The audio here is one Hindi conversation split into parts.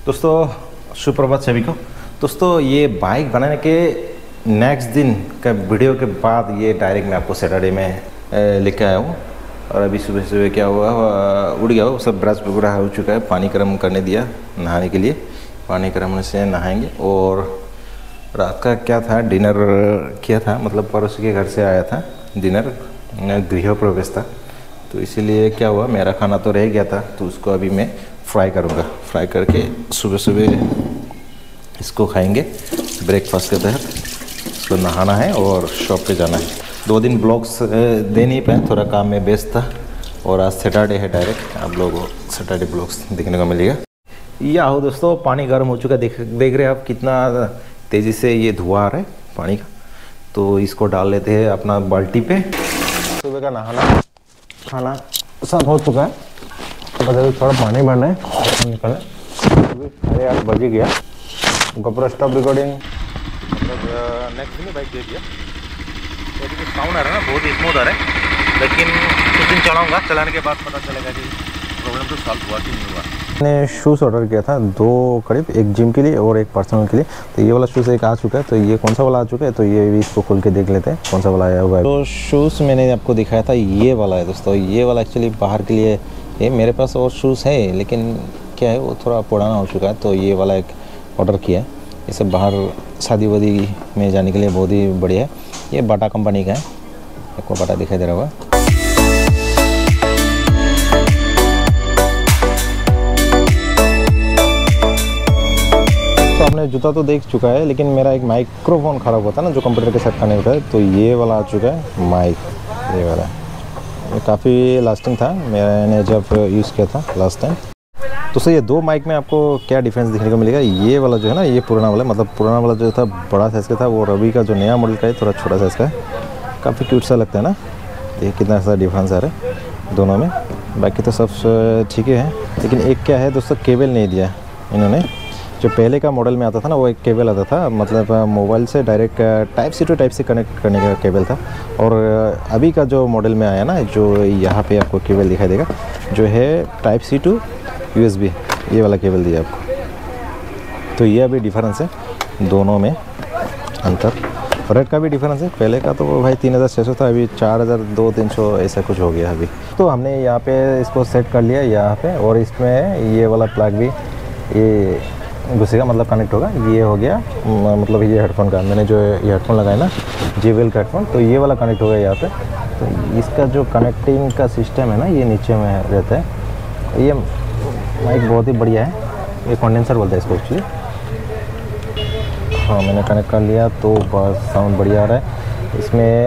दोस्तों सुप्रभात सभी को। दोस्तों ये बाइक बनाने के नेक्स्ट दिन का वीडियो के बाद ये डायरेक्ट मैं आपको सैटरडे में लेके आया हूँ। और अभी सुबह सुबह क्या हुआ, उड़ गया वो सब, ब्रश वगैरह हो चुका है, पानी गर्म करने दिया नहाने के लिए। पानी गर्म होने से नहाएंगे। और रात का क्या था, डिनर किया था, मतलब पड़ोसी के घर से आया था डिनर, गृह प्रवेश था, तो इसीलिए क्या हुआ, मेरा खाना तो रह गया था, तो उसको अभी मैं फ्राई करूँगा। फ्राई करके सुबह सुबह इसको खाएंगे ब्रेकफास्ट के तहत। इसको नहाना है और शॉप पे जाना है। 2 दिन ब्लॉग्स दे नहीं पाए, थोड़ा काम में व्यस्त था। और आज सैटरडे है, डायरेक्ट आप लोगों को सैटरडे ब्लॉग्स देखने को मिलेगा। या हो दोस्तों, पानी गर्म हो चुका, देख रहे हैं आप कितना तेज़ी से ये धुआं आ रहा है पानी का। तो इसको डाल लेते हैं अपना बाल्टी पे। सुबह का नहाना खाना सब हो चुका है, तो बस थोड़ा पानी भरना है, निकलना। अभी 8:30 बज गया। गोप्रो स्टॉप रिकॉर्डिंग, मतलब नेक्स्ट दिन बाइक दे दिया। तो अभी साउंड आ रहा है ना, बहुत स्मूथ आ रहा है, लेकिन कुछ दिन चलाऊँगा, चलाने के बाद पता चलेगा कि प्रॉब्लम तो सॉल्व हुआ कि नहीं हुआ। मैंने शूज़ ऑर्डर किया था 2 करीब, एक जिम के लिए और एक पर्सनल के लिए। तो ये वाला शूज़ एक आ चुका है, तो ये कौन सा वाला आ चुका है, तो ये भी इसको खोल के देख लेते हैं कौन सा वाला आया हुआ है। तो शूज़ मैंने आपको दिखाया था, ये वाला है दोस्तों। ये वाला एक्चुअली बाहर के लिए है, मेरे पास और शूज़ है, लेकिन क्या है वो थोड़ा पुराना हो चुका है, तो ये वाला एक ऑर्डर किया है। ये सब बाहर शादी वादी में जाने के लिए बहुत ही बढ़िया है। ये बाटा कंपनी का है, आपको बाटा दिखाई दे रहा होगा। तो आपने जूता तो देख चुका है, लेकिन मेरा एक माइक्रोफोन ख़राब हुआ था ना, जो कंप्यूटर के साथ कनेक्ट है, तो ये वाला आ चुका है माइक। ये वाला ये काफ़ी लास्टिंग था, मैंने जब यूज़ किया था लास्ट टाइम। तो सर ये 2 माइक में आपको क्या डिफरेंस देखने को मिलेगा। ये वाला जो है ना, ये पुराना वाला, मतलब पुराना वाला जो था बड़ा साइज़ का था, वो रवि का जो नया मॉडल का है थोड़ा छोटा साइज़ का है। काफ़ी क्यूट सा लगता है ना। ये कितना सा डिफरेंस आ रहा है दोनों में। बाकी तो सब ठीक है, लेकिन एक क्या है दोस्तों, केबल नहीं दिया इन्होंने। जो पहले का मॉडल में आता था ना, वो एक केबल आता था, मतलब मोबाइल से direct type C to type से कनेक्ट करने का केबल था। और अभी का जो मॉडल में आया ना, जो यहाँ पे आपको केबल दिखाई देगा, जो है टाइप सी टू USB, ये वाला केबल दिया आपको। तो ये अभी डिफरेंस है दोनों में, अंतर। रेट का भी डिफरेंस है, पहले का तो भाई 3600 था, अभी 4200-300 ऐसा कुछ हो गया अभी। तो हमने यहाँ पे इसको सेट कर लिया यहाँ पे, और इसमें ये वाला प्लग भी ये घुसेगा, मतलब कनेक्ट होगा। ये हो गया, मतलब ये हेडफोन का, मैंने जो ये हेडफोन लगाया ना, JBL का हेडफोन, तो ये वाला कनेक्ट होगा यहाँ पे। तो इसका जो कनेक्टिंग का सिस्टम है ना, ये नीचे में रहता है। ये माइक बहुत ही बढ़िया है, ये कंडेंसर बोलते हैं इसको एक्चुअली। हाँ, मैंने कनेक्ट कर लिया, तो बस साउंड बढ़िया आ रहा है इसमें।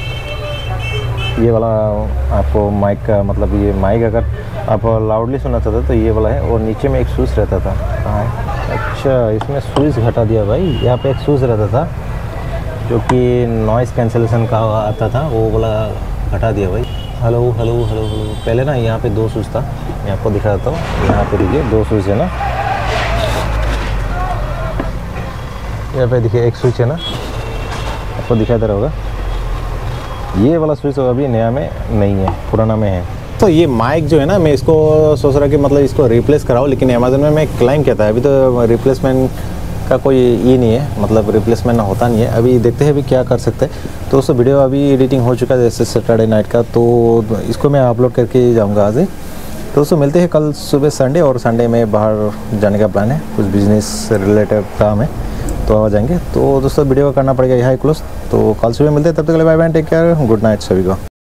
ये वाला आपको माइक का, मतलब ये माइक अगर आप लाउडली सुनना चाहते तो ये वाला है। और नीचे में एक स्विच रहता था, कहाँ है, अच्छा इसमें स्विच घटा दिया भाई। यहाँ पे एक स्विच रहता था जो कि नॉइज़ कैंसलेशन का आता था, वो वाला घटा दिया भाई। Hello hello hello hello. पहले ना यहाँ पे 2 स्विच था, मैं आपको दिखा देता हूँ। यहाँ पे देखिए 2 स्विच है ना, यहाँ पे देखिए एक स्विच है ना, आपको दिखाई दे रहा होगा। ये वाला स्विच अभी नया में नहीं है, पुराना में है। तो ये माइक जो है ना, मैं इसको सोच रहा कि मतलब इसको रिप्लेस कराऊँ, लेकिन अमेज़न में मैं क्लाइम किया था, अभी तो रिप्लेसमेंट का कोई ये नहीं है, मतलब रिप्लेसमेंट होता नहीं है। अभी देखते हैं अभी क्या कर सकते हैं। तो उस वीडियो अभी एडिटिंग हो चुका है, जैसे सैटरडे नाइट का, तो इसको मैं अपलोड करके जाऊँगा आज ही। तो उसको मिलते हैं कल सुबह संडे, और संडे में बाहर जाने का प्लान है, कुछ बिजनेस से रिलेटेड काम है, तो आ जाएंगे। तो दोस्तों वीडियो का करना पड़ेगा यहाँ क्लोज। तो कल सुबह मिलते हैं, तब तक के लिए bye bye, take care, good night सभी को।